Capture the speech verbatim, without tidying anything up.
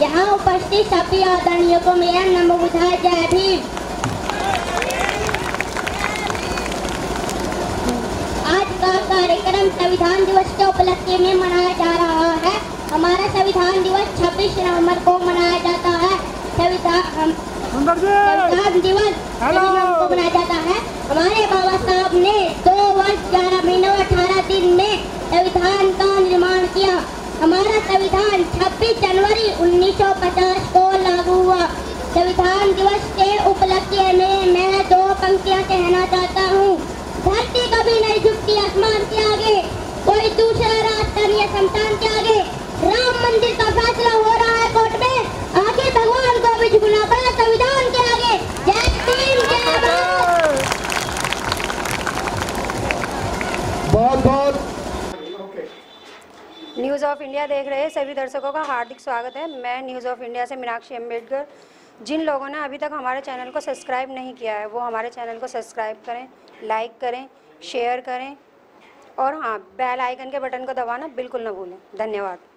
यहाँ उपस्थित सभी आदरणीयों को मेरा नमोबुद्धाय जय भीम। आज का कार्यक्रम संविधान दिवस के उपलक्ष्य में मनाया जा रहा है। हमारा संविधान दिवस छब्बीस नवंबर को मनाया जाता है। संविधान संविधान दिवस को मनाया जाता है। हमारे बाबा साहब ने दो वर्ष ग्यारह महीनों अठारह दिन में संविधान का निर्माण किया। हमारा संविधान छब्बीस जनवरी उन्नीस सौ पचास को लागू हुआ। संविधान दिवस के उपलक्ष्य में मैं दो पंक्तियां कहना चाहता हूँ। धरती कभी नहीं झुकती आसमान के आगे, कोई दूसरा रास्ता नहीं है शमशान के आगे। राम मंदिर का फैसला हो रहा है कोर्ट में, आगे भगवान को भी झुकना पड़ा संविधान के आगे। जय भीम जय भारत। बहुत बहुत न्यूज़ ऑफ इंडिया देख रहे सभी दर्शकों का हार्दिक स्वागत है। मैं न्यूज़ ऑफ इंडिया से मीनाक्षी अम्बेडकर। जिन लोगों ने अभी तक हमारे चैनल को सब्सक्राइब नहीं किया है वो हमारे चैनल को सब्सक्राइब करें, लाइक करें, शेयर करें और हाँ, बेल आइकन के बटन को दबाना बिल्कुल न भूलें। धन्यवाद।